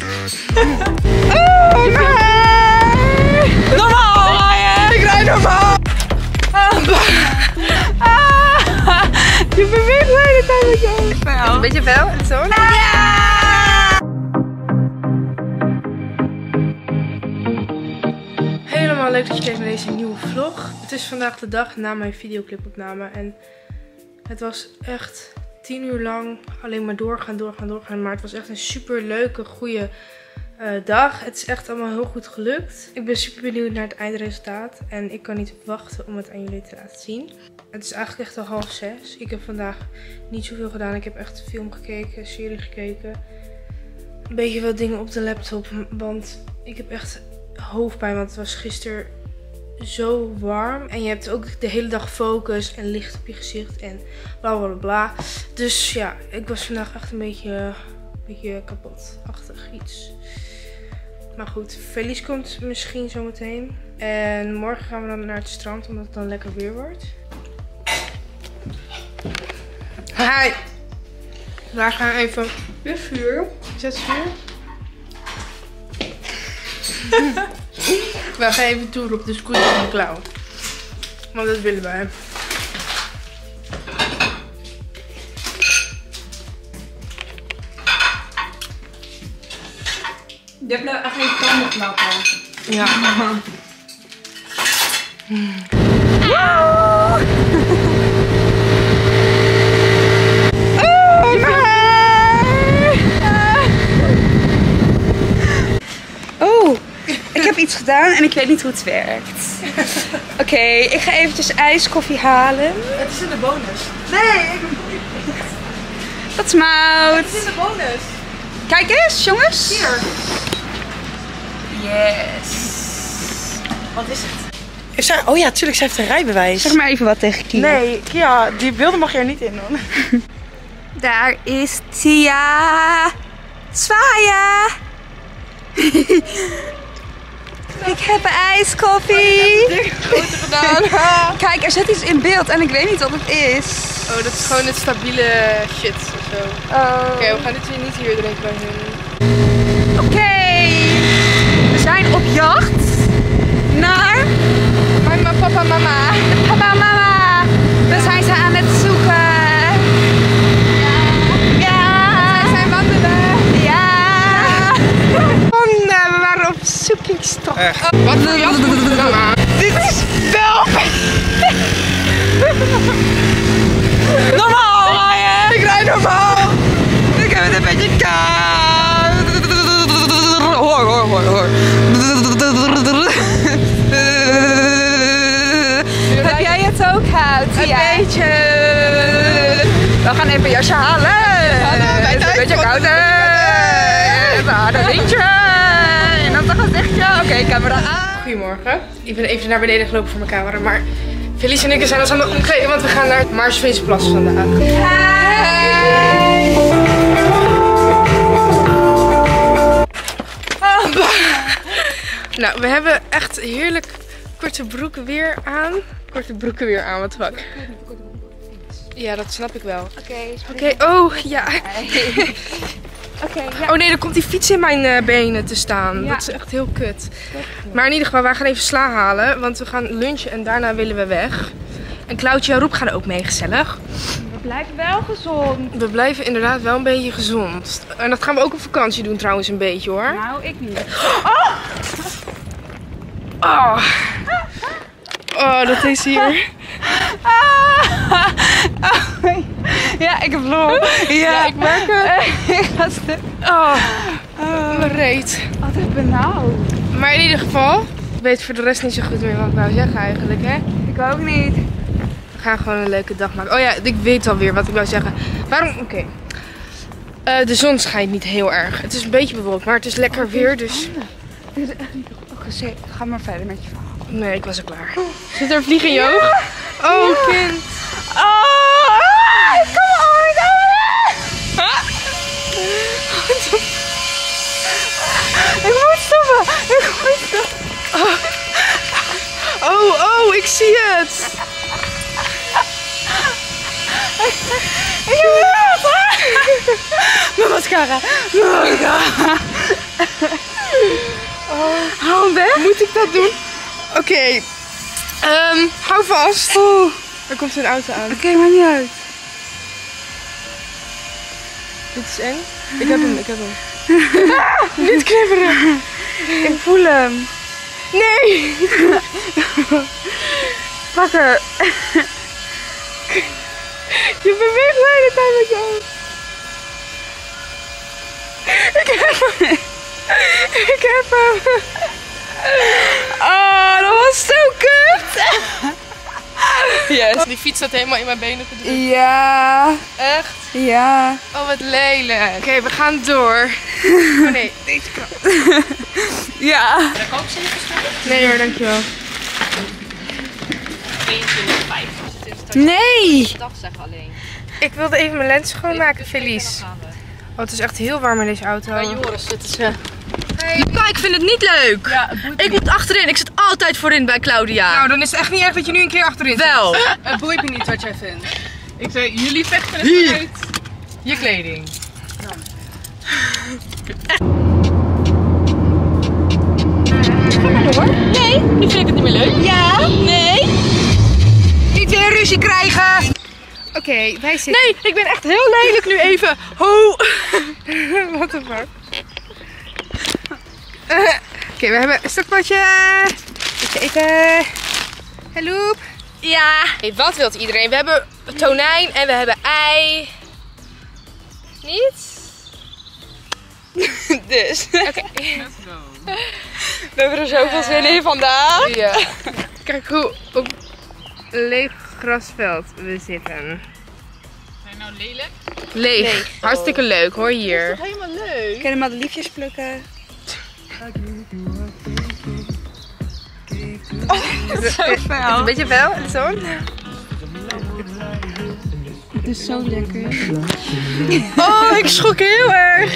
Normaal rijden! Ik rijd normaal! Je beweegt de hele tijd met je hoofd. Een beetje fel, zo. Ja! Helemaal leuk dat je kijkt naar deze nieuwe vlog. Het is vandaag de dag na mijn videoclipopname en het was echt 10 uur lang alleen maar doorgaan. Maar het was echt een super leuke, goede dag. Het is echt allemaal heel goed gelukt. Ik ben super benieuwd naar het eindresultaat. En ik kan niet wachten om het aan jullie te laten zien. Het is eigenlijk echt al 5:30. Ik heb vandaag niet zoveel gedaan. Ik heb echt film gekeken, serie gekeken. Een beetje wat dingen op de laptop. Want ik heb echt hoofdpijn. Want het was gisteren zo warm. En je hebt ook de hele dag focus en licht op je gezicht. En bla bla bla. Dus ja, ik was vandaag echt een beetje kapotachtig iets. Maar goed, Felice komt misschien zometeen. En morgen gaan we dan naar het strand, omdat het dan lekker weer wordt. Hi! Daar gaan we even... Weer vuur. Is dat vuur? We gaan even toeren op de scooter van Klauw. Want dat willen wij. Je hebt nou echt geen tanden knappen. Ja. Oh, ik heb iets gedaan en ik weet niet hoe het werkt. Oké, ik ga eventjes ijskoffie halen. Het is in de bonus. Nee, ik ben niet. Dat is mout. Het is in de bonus. Kijk eens, jongens. Hier. Yes. Wat is het? Oh ja, tuurlijk, ze heeft een rijbewijs. Zeg maar even wat tegen Kia. Nee, Kia, die beelden mag je er niet in doen. Daar is Tia. Zwaaien. Ik heb een ijskoffie. Groter gedaan. Kijk, er zit iets in beeld en ik weet niet wat het is. Oh, dat is gewoon het stabiele shit of zo. Oké, we gaan dit hier niet hier drinken bij hun. Oké. We zijn op jacht naar Mama, papa, mama. papa en mama. We zijn ze aan het zoeken. Ja. We zijn wandelen. Ja. We waren op zoekingstocht. Wat voor jas moet je dan aan? Dit is wel... Normaal rijden. Ik rijd normaal. Ik heb het een beetje koud. Hoor. Heb jij het ook koud? Een beetje. We gaan even een jasje halen. Het is een beetje koud. We hadden een windje. En dan toch een zichtje. Oké, camera aan. Goedemorgen. Ik ben even naar beneden gelopen voor mijn camera, maar Felice en ik zijn ons aan het omkleden, want we gaan naar het Maarsvinsplas vandaag. Hi. Nou, we hebben echt heerlijk korte broeken weer aan. What the fuck? Ja, dat snap ik wel. Oké, oh ja. Ja. Oh nee, dan komt die fiets in mijn benen te staan. Ja. Dat is echt heel kut. Maar in ieder geval, wij gaan even sla halen. Want we gaan lunchen en daarna willen we weg. En Claudia en Roep gaan ook mee, gezellig. We blijven wel gezond. We blijven inderdaad wel een beetje gezond. En dat gaan we ook op vakantie doen trouwens een beetje hoor. Nou, ik niet. Oh, dat is hier. Ja, ik heb lol. Ja, ik merk het. Ik ga stuk. Mijn reet. Altijd benauwd. Maar in ieder geval, ik weet voor de rest niet zo goed meer wat ik wou zeggen eigenlijk, hè? Ik ook niet. We gaan gewoon een leuke dag maken. Oh ja, ik weet alweer wat ik wou zeggen. Waarom? Oké. De zon schijnt niet heel erg. Het is een beetje bewolkt, maar het is lekker weer, dus... Dit is echt niet goed. Oké, ga maar verder met je verhaal. Nee, ik was er klaar. Zit er een vlieg in je oog? Oh, kind. Kom on, Ik moet stoppen. Oh, ik zie het. Ik heb het. Mijn mascara. moet ik dat doen? Oké. Hou vast. Er komt een auto aan. Oké, maakt niet uit. Dit is eng. Ik heb hem. Niet knipperen. Ik voel hem. Nee. Pakken. Je beweegt de hele tijd met je hoofd. Ik heb hem. Oh, dat was zo kut. Yes. Die fiets zat helemaal in mijn benen gedrukt. Ja. Echt? Ja. Oh, wat lelijk. Oké, we gaan door. Oh nee, deze kant. Ja. Heb ik ook zin in gestopt? Nee hoor, dankjewel. 22,50. Nee. Dag zeg alleen. Ik wilde even mijn lens schoonmaken, Felice. Dan gaan we. Oh, het is echt heel warm in deze auto. Bij Joris zitten ze. Luca, ik vind het niet leuk. Ja, Ik moet achterin. Ik zit altijd voorin bij Claudia. Nou, dan is het echt niet erg dat je nu een keer achterin zit. Wel. het boeit me niet wat jij vindt. Ik zei, jullie vechten het uit je kleding. Ga maar door. Nee, nu vind ik het niet meer leuk. Ja, nee. Niet weer ruzie krijgen. Oké, wij zitten... Nee, ik ben echt heel lelijk nu even. Ho. What the fuck? Oké, we hebben een stokpotje. Even. Hallo. Ja. Hey, wat wilt iedereen? We hebben tonijn en we hebben ei. Niet? Dus. Oké. We hebben er zoveel zin in vandaag. Ja. Kijk hoe op leeg grasveld we zitten. Zijn nou lelijk? Leeg. Hartstikke leuk hoor hier. Helemaal leuk. Kunnen we maar de liefjes plukken? Het is een beetje fel in de zon. Het is zo lekker. Oh, ik schrok heel erg.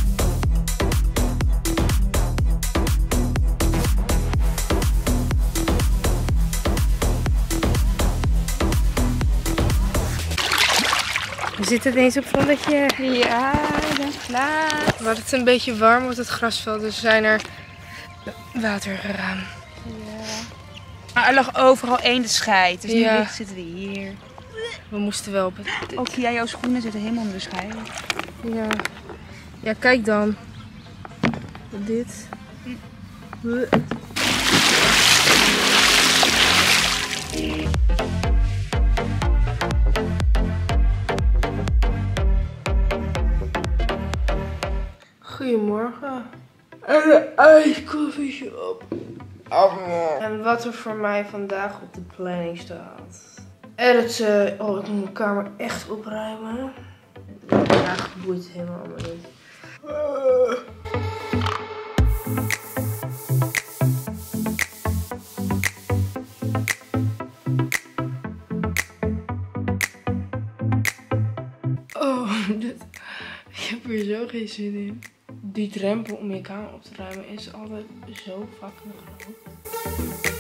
We zitten ineens op het zonnetje. Ja, ik ben klaar. Maar het is een beetje warm op het grasveld, dus we zijn er water gegaan. Maar er lag overal één de scheid. Dus Ja. nu zitten we hier. We moesten wel op het... Ook hier, jouw schoenen zitten helemaal onder de scheid. Ja. Ja, kijk dan. Dit. Goedemorgen. En een ijskoffietje op. En wat er voor mij vandaag op de planning staat. Editen. Oh, ik moet mijn kamer echt opruimen. Ja, boeit helemaal allemaal niet. Oh, ik heb er zo geen zin in. Die drempel om je kamer op te ruimen is altijd zo fucking groot.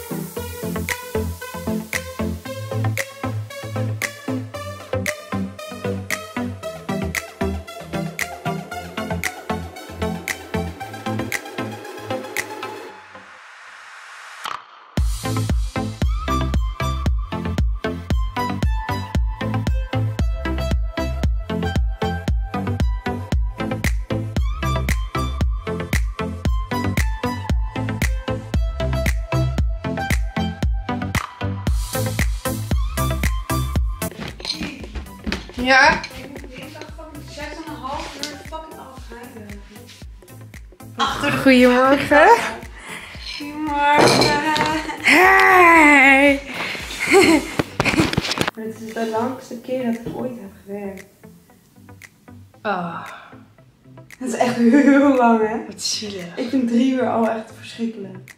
Ja? Ik dacht van 6,5 uur fucking afrijden. Goedemorgen. Goedemorgen. Hey! Het is de langste keer dat ik ooit heb gewerkt. Ah, Dat is echt heel lang, hè? wat zielig. Ik vind 3 uur al echt verschrikkelijk.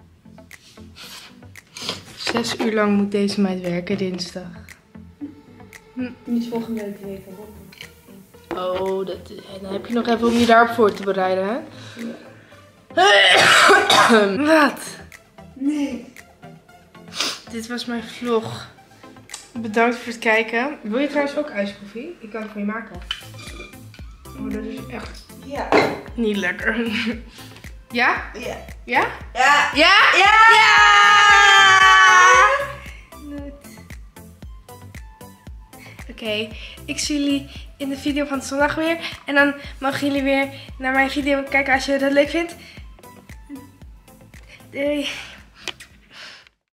6 uur lang moet deze meid werken dinsdag. Niet volgende week weten. Oh, dan heb je nog even om je daarop voor te bereiden, hè? Wat? Nee. Dit was mijn vlog. Bedankt voor het kijken. Wil je trouwens ook ijskoffie? Ik kan het voor je maken. Oh, dat is echt Ja. niet lekker. Ja? Ja. Ja? Ja! Ja! Ja! Oké, ik zie jullie in de video van zondag weer. En dan mogen jullie weer naar mijn video kijken als je dat leuk vindt. Doei!